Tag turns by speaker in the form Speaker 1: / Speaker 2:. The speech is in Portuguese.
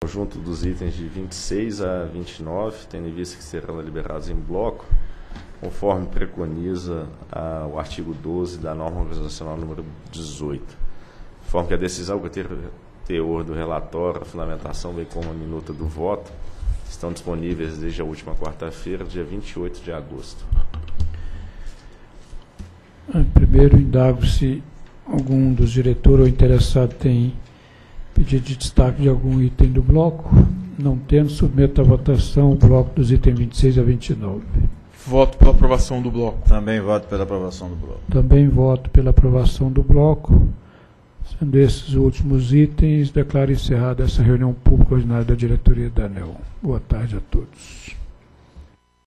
Speaker 1: Conjunto dos itens de 26 a 29, tendo em vista que serão deliberados em bloco, conforme preconiza o artigo 12 da norma organizacional número 18. Conforme que a decisão que tem teor do relatório, a fundamentação, bem como a minuta do voto, estão disponíveis desde a última quarta-feira, dia 28 de agosto.
Speaker 2: Primeiro, indago se algum dos diretores ou interessado tem pedido de destaque de algum item do bloco. Não tendo, submeto à votação o bloco dos itens 26 a 29.
Speaker 3: Voto pela aprovação do bloco.
Speaker 4: Também voto pela aprovação do bloco.
Speaker 2: Também voto pela aprovação do bloco. Sendo esses os últimos itens, declaro encerrada essa reunião pública ordinária da diretoria da ANEEL. Boa tarde a todos.